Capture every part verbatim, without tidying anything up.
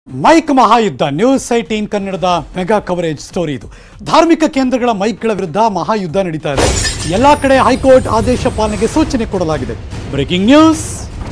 Mic ಮಹಾಯುದ್ಧ news eighteen ಕನ್ನಡದ mega coverage story ಇದು. ಧಾರ್ಮಿಕ ಕೇಂದ್ರಗಳ ಮೈಕ್ಗಳ ವಿರುದ್ಧ ಮಹಾಯುದ್ಧ ನಡೀತಾ ಇದೆ. ಎಲ್ಲಾ ಕಡೆ ಹೈಕೋರ್ಟ್ ಆದೇಶ ಪಾಲನೆಗೆ ಸೂಚನೆ ಕೊಡಲಾಗಿದೆ. Breaking news.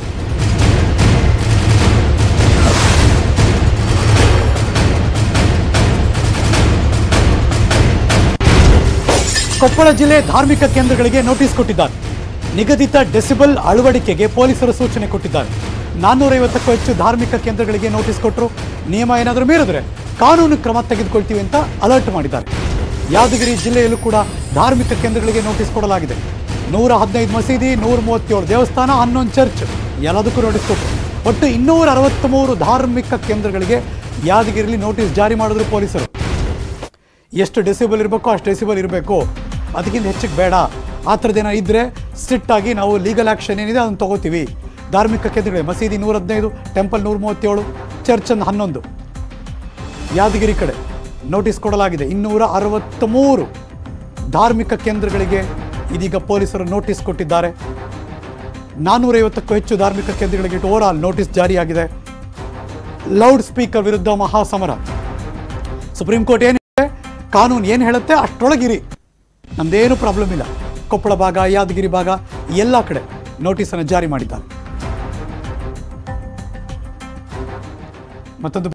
ಕೊಪ್ಪಳ ಜಿಲ್ಲೆ ಧಾರ್ಮಿಕ ಕೇಂದ್ರಗಳಿಗೆ ನೋಟಿಸ್ ಕೊಟ್ಟಿದ್ದಾರೆ. ನಿಗದಿತ ಡೆಸಿಬಲ್ ಅಳವಡಿಕೆಗೆ ಪೊಲೀಸರು ಸೂಚನೆ ಕೊಟ್ಟಿದ್ದಾರೆ. ನಾನ್ನೂರೈವತ್ತಕ್ಕೂ ಹೆಚ್ಚು ಧಾರ್ಮಿಕ ಕೇಂದ್ರಗಳಿಗೆ ನೋಟಿಸ್ ಕೊಟ್ಟರು. ನಿಯಮ ಏನಾದರೂ ಮೀರಿದ್ರೆ ಕಾನೂನು ಕ್ರಮ ತೆಗೆದುಕೊಳ್ತೀವಿ ಅಂತ ಅಲರ್ಟ್ ಮಾಡಿದ್ದಾರೆ. ಯಾದಗಿರಿ ಜಿಲ್ಲೆಯಲ್ಲೂ ಕೂಡ ಧಾರ್ಮಿಕ ಕೇಂದ್ರಗಳಿಗೆ ನೋಟಿಸ್ ಕೊಡಲಾಗಿದೆ. ನೂರ ಹದಿನೈದು ಮಸೀದಿ, ನೂರ ಮೂವತ್ತೇಳು ದೇವಸ್ಥಾನ, ಹನ್ನೊಂದು ಚರ್ಚ್ ಎಲ್ಲದಕ್ಕೂ ನೋಟಿಸ್ ಕೊಟ್ಟರು. ಒಟ್ಟು ಇನ್ನೂರ ಅರವತ್ತ್ಮೂರು ಧಾರ್ಮಿಕ ಕೇಂದ್ರಗಳಿಗೆ ಯಾದಗಿರಿಯಲ್ಲಿ ನೋಟಿಸ್ ಜಾರಿ ಮಾಡಿದ್ರು ಪೊಲೀಸರು. ಎಷ್ಟು ಡೆಸಿಬಲ್ ಇರಬೇಕೋ ಅಷ್ಟು ಡೆಸಿಬಲ್ ಇರಬೇಕು, ಅದಕ್ಕಿಂತ ಹೆಚ್ಚಿಗೆ ಬೇಡ. ಆ ಥರದ್ದೇನೋ ಇದ್ದರೆ ಸ್ಟ್ರಿಕ್ಟ್ ಆಗಿ ನಾವು ಲೀಗಲ್ ಆ್ಯಕ್ಷನ್ ಏನಿದೆ ಅದನ್ನು ತೊಗೋತೀವಿ. ಧಾರ್ಮಿಕ ಕೇಂದ್ರಗಳಿಗೆ ಮಸೀದಿ ನೂರ ಹದಿನೈದು, ಟೆಂಪಲ್ ನೂರ ಮೂವತ್ತೇಳು, ಚರ್ಚ್ ಒಂದು ಹನ್ನೊಂದು. ಯಾದಗಿರಿ ಕಡೆ ನೋಟಿಸ್ ಕೊಡಲಾಗಿದೆ. ಇನ್ನೂರ ಅರವತ್ತ್ಮೂರು ಧಾರ್ಮಿಕ ಕೇಂದ್ರಗಳಿಗೆ ಇದೀಗ ಪೊಲೀಸರು ನೋಟಿಸ್ ಕೊಟ್ಟಿದ್ದಾರೆ. ನಾನ್ನೂರೈವತ್ತಕ್ಕೂ ಹೆಚ್ಚು ಧಾರ್ಮಿಕ ಕೇಂದ್ರಗಳಿಗೆ ಓವರ್ ಆಲ್ ನೋಟಿಸ್ ಜಾರಿಯಾಗಿದೆ. ಲೌಡ್ ಸ್ಪೀಕರ್ ವಿರುದ್ಧ ಮಹಾಸಮರ. ಸುಪ್ರೀಂ ಕೋರ್ಟ್ ಏನಿದೆ, ಕಾನೂನು ಏನು ಹೇಳುತ್ತೆ ಅಷ್ಟರೊಳಗಿರಿ, ನಮ್ದೇನು ಪ್ರಾಬ್ಲಮ್ ಇಲ್ಲ. ಕೊಪ್ಪಳ ಭಾಗ, ಯಾದಗಿರಿ ಭಾಗ ಎಲ್ಲ ಕಡೆ ನೋಟಿಸನ್ನು ಜಾರಿ ಮಾಡಿದ್ದಾರೆ. ಮತ್ತೊಂದು